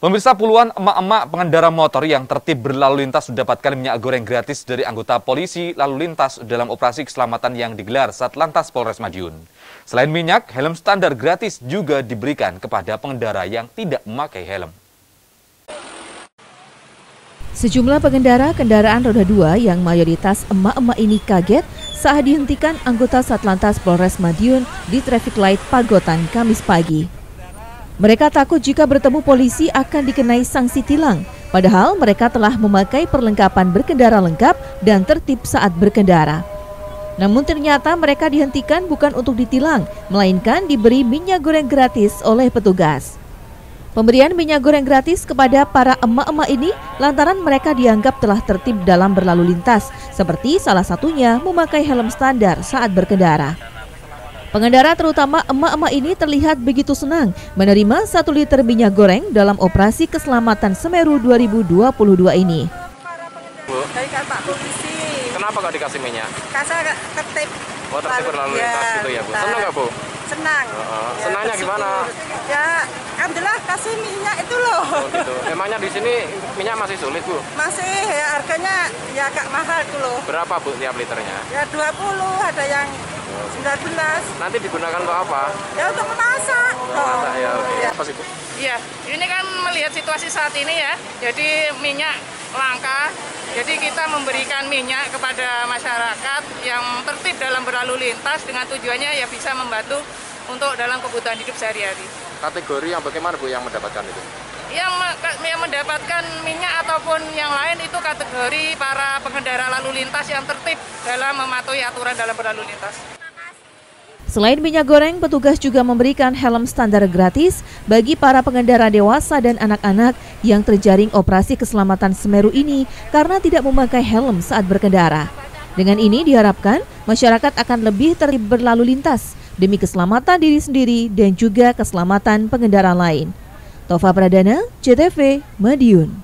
Pemirsa, puluhan emak-emak pengendara motor yang tertib berlalu lintas mendapatkan minyak goreng gratis dari anggota polisi lalu lintas dalam operasi keselamatan yang digelar Satlantas Polres Madiun. Selain minyak, helm standar gratis juga diberikan kepada pengendara yang tidak memakai helm. Sejumlah pengendara kendaraan roda 2 yang mayoritas emak-emak ini kaget saat dihentikan anggota Satlantas Polres Madiun di traffic light Pagotan Kamis pagi. Mereka takut jika bertemu polisi akan dikenai sanksi tilang, padahal mereka telah memakai perlengkapan berkendara lengkap dan tertib saat berkendara. Namun ternyata mereka dihentikan bukan untuk ditilang, melainkan diberi minyak goreng gratis oleh petugas. Pemberian minyak goreng gratis kepada para emak-emak ini lantaran mereka dianggap telah tertib dalam berlalu lintas, seperti salah satunya memakai helm standar saat berkendara. Pengendara terutama emak-emak ini terlihat begitu senang menerima 1 liter minyak goreng dalam operasi keselamatan Semeru 2022 ini. Bu, dari Pak Polisi. Kenapa kok dikasih minyak? Kasih tertib. Oh, tertib berlalu lintas gitu ya, Bu. Senang nggak, Bu? Senang. Senangnya gimana? Ya, alhamdulillah kasih minyak itu loh. Oh, gitu. Emangnya di sini minyak masih sulit, Bu? Masih, ya harganya ya agak mahal tuh loh. Berapa, Bu, tiap liternya? Ya 20, ada yang 19. Nanti digunakan untuk apa? Ya untuk memasak. Memasak ya, oke. Ya. Apa sih, Bu? Iya, ini kan melihat situasi saat ini ya, jadi minyak langka, jadi kita memberikan minyak kepada masyarakat yang tertib dalam berlalu lintas dengan tujuannya ya bisa membantu untuk dalam kebutuhan hidup sehari-hari. Kategori yang bagaimana, Bu, yang mendapatkan itu? Yang mendapatkan minyak ataupun yang lain itu kategori para pengendara lalu lintas yang tertib dalam mematuhi aturan dalam berlalu lintas. Selain minyak goreng, petugas juga memberikan helm standar gratis bagi para pengendara dewasa dan anak-anak yang terjaring operasi keselamatan Semeru ini karena tidak memakai helm saat berkendara. Dengan ini diharapkan masyarakat akan lebih tertib berlalu lintas demi keselamatan diri sendiri dan juga keselamatan pengendara lain. Tova Pradana, CTV, Madiun.